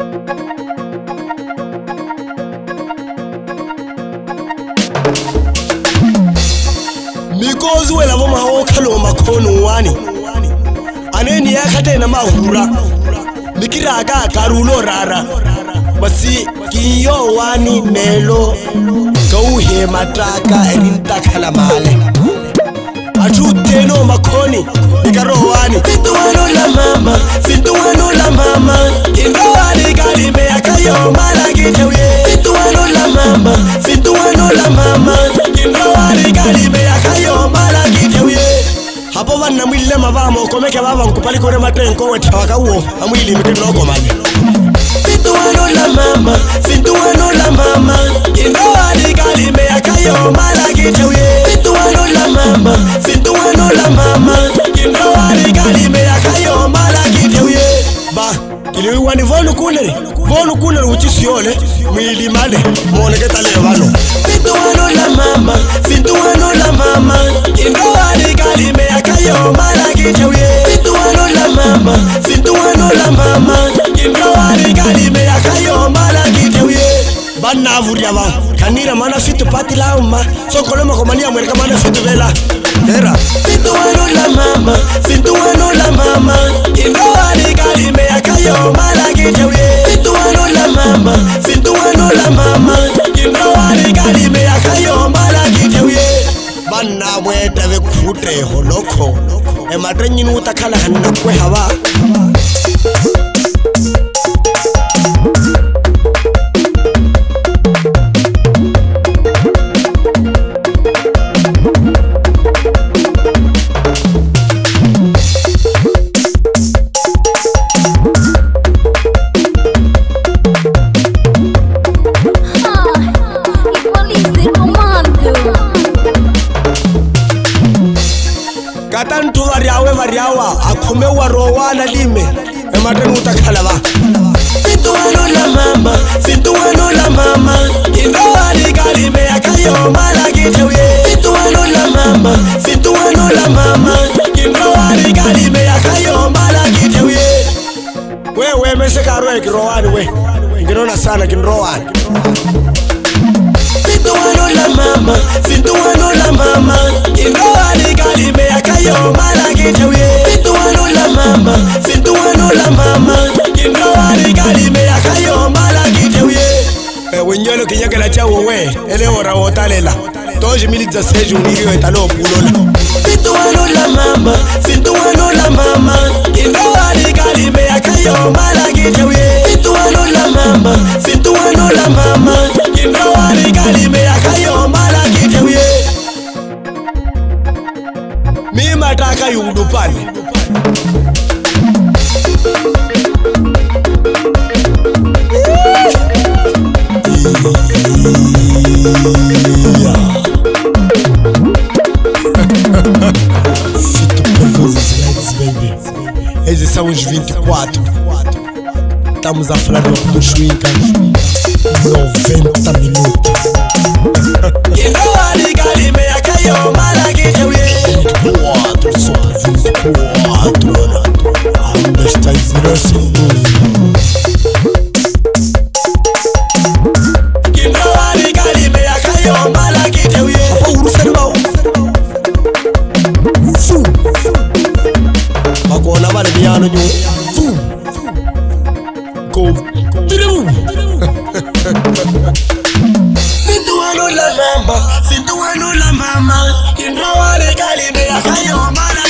Because we love my whole kaloma kono wani. Aneni ya kate na mahura. Mikira ka karulo rara. Basi kiyo wani melo. Gauhe matraka erinta kalamale. Aju teno makoni. Mikaro wani. Fintuano la mama. Fintuano la mama. Indawani kalime akayo malagitewe. Fintuano la mama. Fintuano la mama. Indawani kalime akayo malagitewe. Hapo vana mwile mavamo komeke baba nkupali kore matenko wetawaka uo amwili mtendoko mali. Fintuano la mama, fintuano la mama. Indawani kalime akayo malagitewe. Fintuano la mama, fintuano la mama. Indawani kalime akayo malagitewe. Ba kile wani vonu kunere uchisiole mwili male muoneketa leo vano. Fintuano la mama, fintuano la mama. Indawani kalime akayo malagitewe. Fintuano la mama, fintuano la mama. Indawani kalime akayo malagitewe. Bana vuria ba kanira mana fitu pati la umma sokoloma komania mwereka mana fitu vela era. Fintuano la mama, fintuano la mama. Indawani kalime akayo malagitewe. Fintuano la mama, fintuano la mama. Indawani kalime akayo malagitewe. Bana mweta ve kute holoko e matrenyi nutakala hanna kwe hawa. Katantu variawa akume warowana lime e matrenyi nutakala ba. Fintuano la mama, fintuano la mama. Indawani kalime akayo malagitewe. Fintuano la mama, fintuano la mama. Indawani kalime akayo malagitewe. Wewe mesekaro kirowani we. Ngirona sana kinrowani. Fintuano la mama, fintuano la mama. Indawani kalime akayo malagitewe. Fintuano la mama, fintuano la mama. Indawani kalime akayo malagitewe. Wenyolo kinyakela chawo we ele ora wotalela toje miliza seju niriyo etalo pulola. Fintuano la mama, fintuano la mama. Indawani kalime akayo malagitewe. Fintuano la mama, fintuano la mama. Indawani kalime akayo malagitewe. Mima taka yudupani. Esses são os 24. Estamos a falar do Chuinca 90 minutos. Indawani kalime akayo malagitewe. 24, só 24. Ainda está exercendo. Indawani kalime akayo malagitewe. Bakona bale piano nyo. Go. Fintuano la mama, fintuano la mama. Indawani kalime akayo malagitewe.